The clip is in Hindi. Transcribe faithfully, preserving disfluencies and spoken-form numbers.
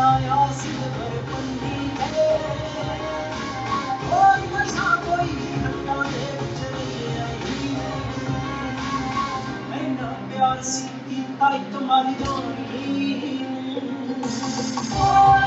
बनाया सिद्ध पर पंडी है कोई नशा कोई घटना देख चली आई मैंने प्यार सी की ताई तुम्हारी जानी